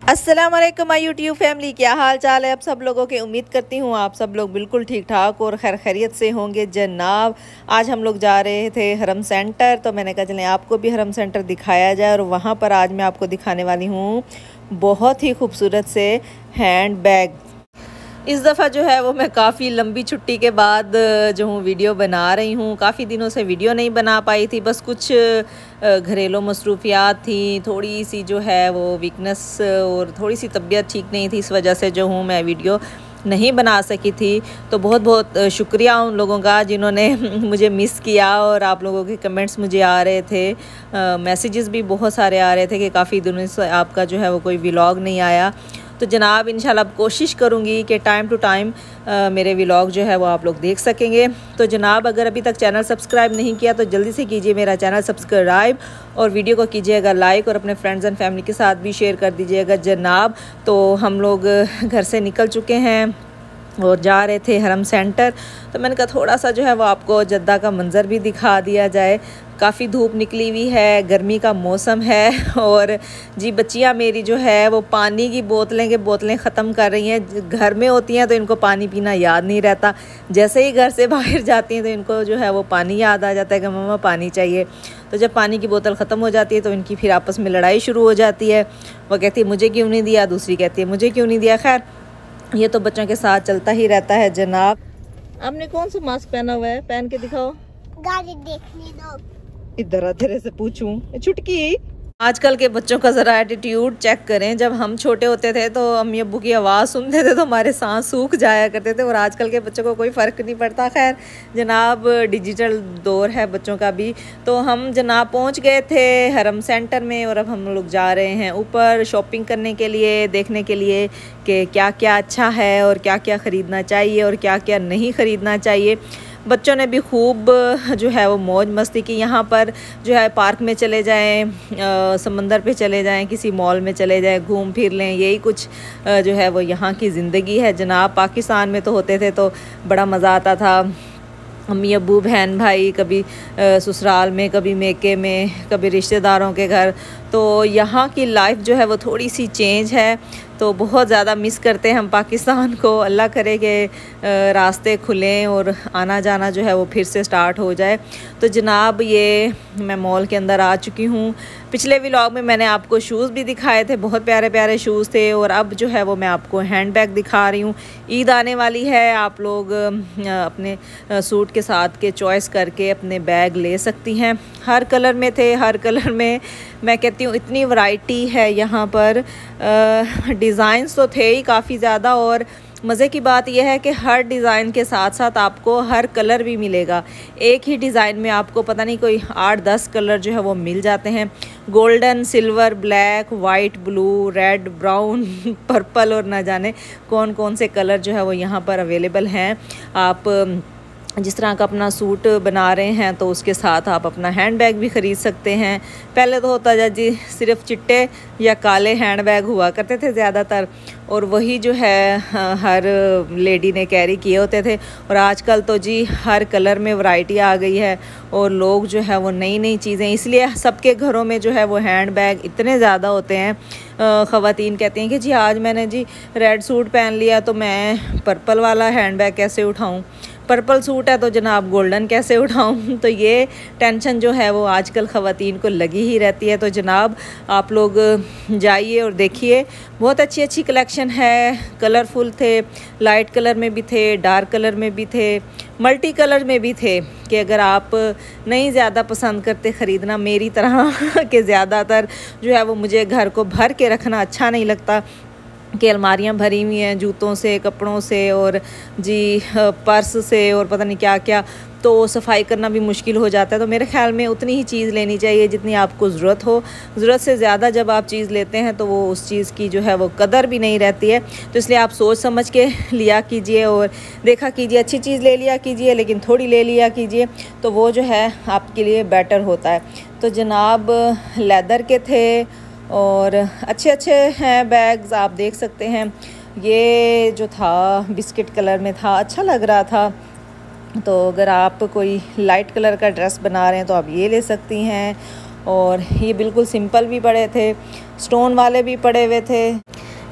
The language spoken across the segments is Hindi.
अस्सलाम वालेकुम माय यूट्यूब फैमिली, क्या हाल चाल है आप सब लोगों के। उम्मीद करती हूँ आप सब लोग बिल्कुल ठीक ठाक और खैर खैरियत से होंगे। जनाब आज हम लोग जा रहे थे हरम सेंटर, तो मैंने कहा चलें आपको भी हरम सेंटर दिखाया जाए। और वहाँ पर आज मैं आपको दिखाने वाली हूँ बहुत ही खूबसूरत से हैंड बैग। इस दफ़ा जो है वो मैं काफ़ी लंबी छुट्टी के बाद जो हूँ वीडियो बना रही हूँ। काफ़ी दिनों से वीडियो नहीं बना पाई थी, बस कुछ घरेलू मसरूफियात थी, थोड़ी सी जो है वो वीकनेस और थोड़ी सी तबीयत ठीक नहीं थी, इस वजह से जो हूँ मैं वीडियो नहीं बना सकी थी। तो बहुत बहुत शुक्रिया उन लोगों का जिन्होंने मुझे मिस किया। और आप लोगों के कमेंट्स मुझे आ रहे थे, मैसेजेस भी बहुत सारे आ रहे थे कि काफ़ी दिनों से आपका जो है वो कोई व्लॉग नहीं आया। तो जनाब इंशाल्लाह अब कोशिश करूँगी कि टाइम टू टाइम मेरे व्लॉग जो है वो आप लोग देख सकेंगे। तो जनाब अगर अभी तक चैनल सब्सक्राइब नहीं किया तो जल्दी से कीजिए मेरा चैनल सब्सक्राइब, और वीडियो को कीजिएगा लाइक, और अपने फ्रेंड्स एंड फैमिली के साथ भी शेयर कर दीजिएगा जनाब। तो हम लोग घर से निकल चुके हैं और जा रहे थे हरम सेंटर। तो मैंने कहा थोड़ा सा जो है वो आपको जद्दा का मंज़र भी दिखा दिया जाए। काफ़ी धूप निकली हुई है, गर्मी का मौसम है, और जी बच्चियाँ मेरी जो है वो पानी की बोतलें ख़त्म कर रही हैं। घर में होती हैं तो इनको पानी पीना याद नहीं रहता, जैसे ही घर से बाहर जाती हैं तो इनको जो है वो पानी याद आ जाता है कि मम्मा पानी चाहिए। तो जब पानी की बोतल ख़त्म हो जाती है तो इनकी फिर आपस में लड़ाई शुरू हो जाती है। वो कहती है मुझे क्यों नहीं दिया, दूसरी कहती है मुझे क्यों नहीं दिया। खैर ये तो बच्चों के साथ चलता ही रहता है जनाब। आपने कौन सा मास्क पहना हुआ है, पहन के दिखाओ। गाड़ी देखने दो। इधर तेरे से पूछूं छुटकी। आजकल के बच्चों का ज़रा एटीट्यूड चेक करें। जब हम छोटे होते थे तो अम्मी अब्बू की आवाज़ सुनते थे तो हमारे सांस सूख जाया करते थे, और आजकल के बच्चों को कोई फ़र्क नहीं पड़ता। खैर जनाब डिजिटल दौर है बच्चों का भी। तो हम जनाब पहुंच गए थे हरम सेंटर में, और अब हम लोग जा रहे हैं ऊपर शॉपिंग करने के लिए, देखने के लिए कि क्या क्या अच्छा है और क्या क्या ख़रीदना चाहिए और क्या क्या नहीं ख़रीदना चाहिए। बच्चों ने भी खूब जो है वो मौज मस्ती की। यहाँ पर जो है पार्क में चले जाएं, समंदर पे चले जाएं, किसी मॉल में चले जाएं, घूम फिर लें, यही कुछ जो है वो यहाँ की ज़िंदगी है जनाब। पाकिस्तान में तो होते थे तो बड़ा मज़ा आता था, अम्मी अब्बू बहन भाई कभी ससुराल में, कभी मेके में, कभी रिश्तेदारों के घर। तो यहाँ की लाइफ जो है वो थोड़ी सी चेंज है, तो बहुत ज़्यादा मिस करते हैं हम पाकिस्तान को। अल्लाह करे कि रास्ते खुलें और आना जाना जो है वो फिर से स्टार्ट हो जाए। तो जनाब ये मैं मॉल के अंदर आ चुकी हूँ। पिछले व्लॉग में मैंने आपको शूज़ भी दिखाए थे, बहुत प्यारे प्यारे शूज़ थे, और अब जो है वो मैं आपको हैंड बैग दिखा रही हूँ। ईद आने वाली है, आप लोग अपने सूट के साथ के चॉइस करके अपने बैग ले सकती हैं। हर कलर में थे, हर कलर में मैं कहती हूँ इतनी वैरायटी है यहाँ पर। डिज़ाइंस तो थे ही काफ़ी ज़्यादा, और मज़े की बात यह है कि हर डिज़ाइन के साथ साथ आपको हर कलर भी मिलेगा। एक ही डिज़ाइन में आपको पता नहीं कोई 8-10 कलर जो है वो मिल जाते हैं। Golden, silver, black, white, blue, red, brown, purple, और ना जाने कौन कौन से कलर जो है वो यहाँ पर अवेलेबल हैं। आप जिस तरह का अपना सूट बना रहे हैं तो उसके साथ आप अपना हैंड बैग भी ख़रीद सकते हैं। पहले तो होता था जी सिर्फ चिट्टे या काले हैंड बैग हुआ करते थे ज़्यादातर, और वही जो है हर लेडी ने कैरी किए होते थे। और आजकल तो जी हर कलर में वैरायटी आ गई है, और लोग जो है वो नई नई चीज़ें, इसलिए सबके घरों में जो है वो हैंड बैग इतने ज़्यादा होते हैं। ख़वातीन कहती हैं कि जी आज मैंने जी रेड सूट पहन लिया तो मैं पर्पल वाला हैंड बैग कैसे उठाऊँ, पर्पल सूट है तो जनाब गोल्डन कैसे उठाऊं। तो ये टेंशन जो है वो आजकल ख़वातीन को लगी ही रहती है। तो जनाब आप लोग जाइए और देखिए, बहुत अच्छी अच्छी कलेक्शन है। कलरफुल थे, लाइट कलर में भी थे, डार्क कलर में भी थे, मल्टी कलर में भी थे। कि अगर आप नहीं ज़्यादा पसंद करते ख़रीदना मेरी तरह कि ज़्यादातर जो है वो मुझे घर को भर के रखना अच्छा नहीं लगता, कि अलमारियाँ भरी हुई हैं जूतों से, कपड़ों से, और जी पर्स से, और पता नहीं क्या क्या, तो सफाई करना भी मुश्किल हो जाता है। तो मेरे ख़्याल में उतनी ही चीज़ लेनी चाहिए जितनी आपको ज़रूरत हो। ज़रूरत से ज़्यादा जब आप चीज़ लेते हैं तो वो उस चीज़ की जो है वो कदर भी नहीं रहती है। तो इसलिए आप सोच समझ के लिया कीजिए और देखा कीजिए, अच्छी चीज़ ले लिया कीजिए लेकिन थोड़ी ले लिया कीजिए, तो वो जो है आपके लिए बेटर होता है। तो जनाब लेदर के थे और अच्छे अच्छे हैं बैग्स, आप देख सकते हैं। ये जो था बिस्किट कलर में था, अच्छा लग रहा था। तो अगर आप कोई लाइट कलर का ड्रेस बना रहे हैं तो आप ये ले सकती हैं। और ये बिल्कुल सिंपल भी पड़े थे, स्टोन वाले भी पड़े हुए थे।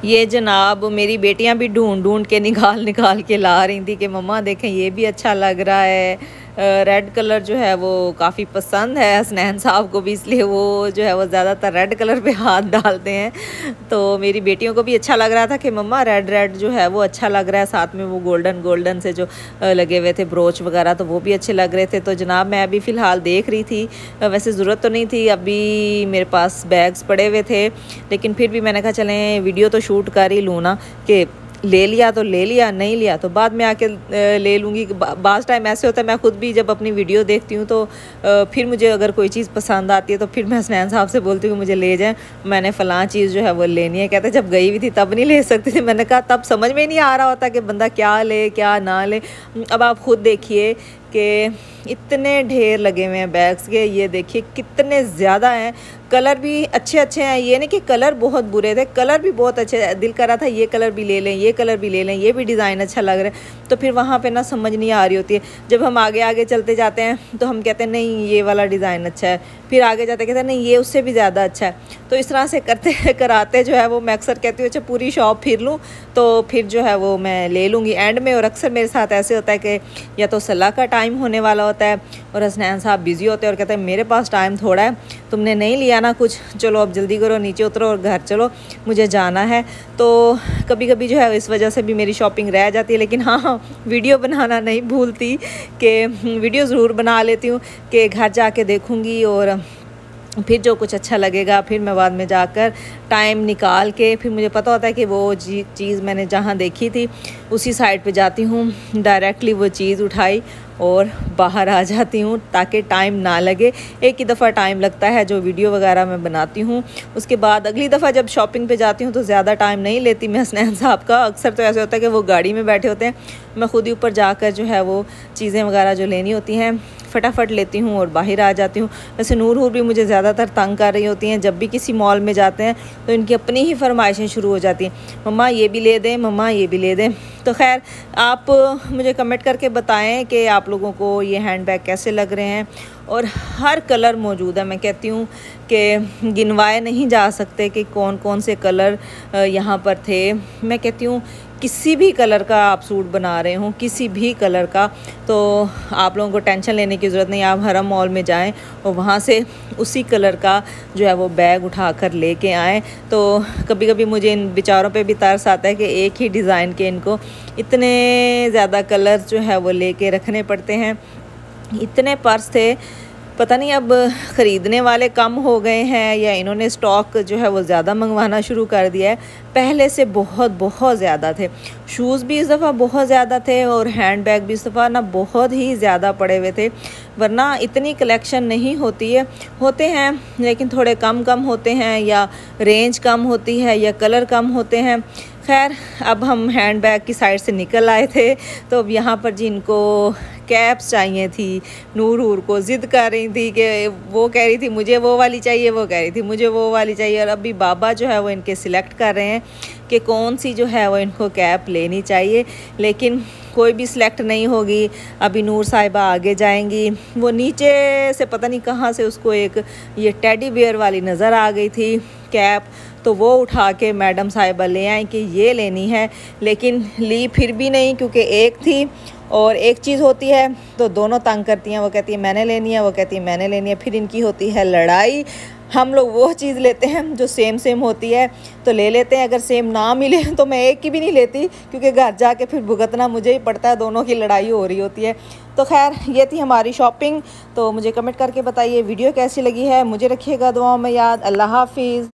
ये जनाब मेरी बेटियां भी ढूंढ ढूंढ के निकाल के ला रही थी कि मम्मा देखें ये भी अच्छा लग रहा है। रेड कलर जो है वो काफ़ी पसंद है हसनैन साहब को भी, इसलिए वो जो है वो ज़्यादातर रेड कलर पे हाथ डालते हैं। तो मेरी बेटियों को भी अच्छा लग रहा था कि मम्मा रेड जो है वो अच्छा लग रहा है, साथ में वो गोल्डन से जो लगे हुए थे ब्रोच वगैरह, तो वो भी अच्छे लग रहे थे। तो जनाब मैं अभी फ़िलहाल देख रही थी, वैसे ज़रूरत तो नहीं थी, अभी मेरे पास बैग्स पड़े हुए थे, लेकिन फिर भी मैंने कहा चलें वीडियो तो शूट कर ही लूँ ना, कि ले लिया तो ले लिया, नहीं लिया तो बाद में आके ले लूँगी। बाज़ टाइम ऐसे होता है, मैं खुद भी जब अपनी वीडियो देखती हूँ तो फिर मुझे अगर कोई चीज़ पसंद आती है तो फिर मैं हसनैन साहब से बोलती हूँ कि मुझे ले जाएं, मैंने फ़लाँ चीज़ जो है वो लेनी है। कहते जब गई हुई थी तब नहीं ले सकती थी। मैंने कहा तब समझ में नहीं आ रहा होता कि बंदा क्या ले क्या ना ले। अब आप खुद देखिए कि इतने ढेर लगे हुए हैं बैग्स के, ये देखिए कितने ज़्यादा हैं। कलर भी अच्छे हैं, ये नहीं कि कलर बहुत बुरे थे, कलर भी बहुत अच्छे। दिल कर रहा था ये कलर भी ले लें, ये कलर भी ले लें, ये भी डिज़ाइन अच्छा लग रहा है। तो फिर वहाँ पे ना समझ नहीं आ रही होती है। जब हम आगे चलते जाते हैं तो हम कहते हैं नहीं ये वाला डिज़ाइन अच्छा है, फिर आगे जाते कहते हैं नहीं ये उससे भी ज़्यादा अच्छा है। तो इस तरह से करते कराते जो है वो मैं अक्सर कहती हूँ अच्छा पूरी शॉप फिर लूँ तो फिर जो है वो मैं ले लूँगी एंड में। और अक्सर मेरे साथ ऐसे होता है कि या तो सलाह का टाइम होने वाला होता है और हसनैन साहब बिज़ी होते हैं और कहते हैं मेरे पास टाइम थोड़ा है, तुमने नहीं लिया ना कुछ, चलो अब जल्दी करो, नीचे उतरो और घर चलो, मुझे जाना है। तो कभी कभी जो है इस वजह से भी मेरी शॉपिंग रह जाती है। लेकिन हाँ वीडियो बनाना नहीं भूलती, कि वीडियो ज़रूर बना लेती हूँ कि घर जाके देखूँगी और फिर जो कुछ अच्छा लगेगा फिर मैं बाद में जाकर टाइम निकाल के, फिर मुझे पता होता है कि वो चीज़ मैंने जहाँ देखी थी उसी साइड पे जाती हूँ, डायरेक्टली वो चीज़ उठाई और बाहर आ जाती हूँ ताकि टाइम ना लगे। एक ही दफ़ा टाइम लगता है जो वीडियो वगैरह मैं बनाती हूँ, उसके बाद अगली दफ़ा जब शॉपिंग पे जाती हूँ तो ज़्यादा टाइम नहीं लेती मैं हसनैन साहब का। अक्सर तो ऐसे होता है कि वो गाड़ी में बैठे होते हैं, मैं खुद ही ऊपर जाकर जो है वो चीज़ें वगैरह जो लेनी होती हैं फटाफट लेती हूँ और बाहर आ जाती हूँ। वैसे नूर भी मुझे ज़्यादातर तंग कर रही होती हैं, जब भी किसी मॉल में जाते हैं तो इनकी अपनी ही फरमाइशें शुरू हो जाती हैं, मम्मा ये भी ले दें, मम्मा ये भी ले दें। तो खैर आप मुझे कमेंट करके बताएं कि आप लोगों को ये हैंडबैग कैसे लग रहे हैं। और हर कलर मौजूद है, मैं कहती हूँ कि गिनवाए नहीं जा सकते कि कौन कौन से कलर यहाँ पर थे। मैं कहती हूँ किसी भी कलर का आप सूट बना रहे हो, किसी भी कलर का, तो आप लोगों को टेंशन लेने की ज़रूरत नहीं। आप हरम मॉल में जाएं और वहाँ से उसी कलर का जो है वो बैग उठा कर लेके आएँ। तो कभी कभी मुझे इन बेचारों पे भी तरस आता है कि एक ही डिज़ाइन के इनको इतने ज़्यादा कलर जो है वो लेके रखने पड़ते हैं। इतने पर्स थे, पता नहीं अब ख़रीदने वाले कम हो गए हैं या इन्होंने स्टॉक जो है वो ज़्यादा मंगवाना शुरू कर दिया है। पहले से बहुत ज़्यादा थे, शूज़ भी इस दफ़ा बहुत ज़्यादा थे और हैंड बैग भी इस दफ़ा ना बहुत ही ज़्यादा पड़े हुए थे। वरना इतनी कलेक्शन नहीं होती है, होते हैं लेकिन थोड़े कम होते हैं, या रेंज कम होती है या कलर कम होते हैं। खैर अब हम हैंड बैग की साइड से निकल आए थे, तो अब यहाँ पर जिनको कैप्स चाहिए थी, नूर को ज़िद कर रही थी कि वो कह रही थी मुझे वो वाली चाहिए, वो कह रही थी मुझे वो वाली चाहिए। और अभी बाबा जो है वो इनके सिलेक्ट कर रहे हैं कि कौन सी जो है वो इनको कैप लेनी चाहिए, लेकिन कोई भी सिलेक्ट नहीं होगी। अभी नूर साहिबा आगे जाएंगी, वो नीचे से पता नहीं कहाँ से उसको एक ये टेडी बियर वाली नज़र आ गई थी कैप, तो वो उठा के मैडम साहिबा ले आई कि ये लेनी है, लेकिन ली फिर भी नहीं, क्योंकि एक थी और एक चीज़ होती है तो दोनों तंग करती हैं। वो कहती है मैंने लेनी है, वो कहती है मैंने लेनी है, फिर इनकी होती है लड़ाई। हम लोग वो चीज़ लेते हैं जो सेम होती है तो ले लेते हैं, अगर सेम ना मिले तो मैं एक की भी नहीं लेती, क्योंकि घर जाके फिर भुगतना मुझे ही पड़ता है, दोनों की लड़ाई हो रही होती है। तो खैर ये थी हमारी शॉपिंग। तो मुझे कमेंट करके बताइए वीडियो कैसी लगी है, मुझे रखिएगा दुआओं में याद। अल्लाह हाफिज़।